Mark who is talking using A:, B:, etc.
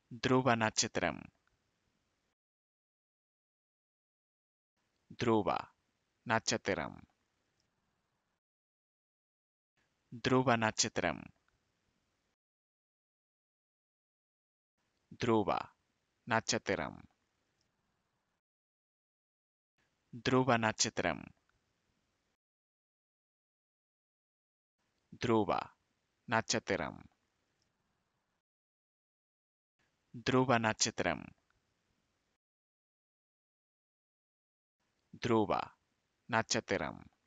A: ధ్రువ నక్షత్రం ధ్రువ నక్షత్రం ధ్రువ నక్షత్రం ధ్రువ నక్షత్రం ధ్రువ నక్షత్రం ధ్రువ నక్షత్రం ధ్రువ నక్షత్రం ధ్రువ నక్షత్రం